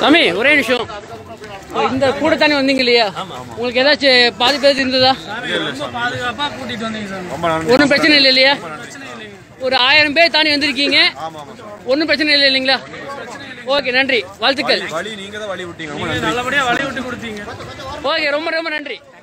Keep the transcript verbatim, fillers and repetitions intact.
சாமி ஒரே நிமிஷம். இந்த கூட தானே வந்தீங்க இல்லையா? உங்களுக்கு ஏதாச்சும் பாதிப்பு ஏதாச்சும் இருந்ததா? ஒன்றும் பிரச்சனை இல்லை இல்லையா? ஒரு ஆயிரம் பேர் தாண்டி வந்திருக்கீங்க, ஒன்றும் பிரச்சனை இல்லை இல்லைங்களா? ஓகே, நன்றி, வாழ்த்துக்கள். ஓகே, ரொம்ப ரொம்ப நன்றி.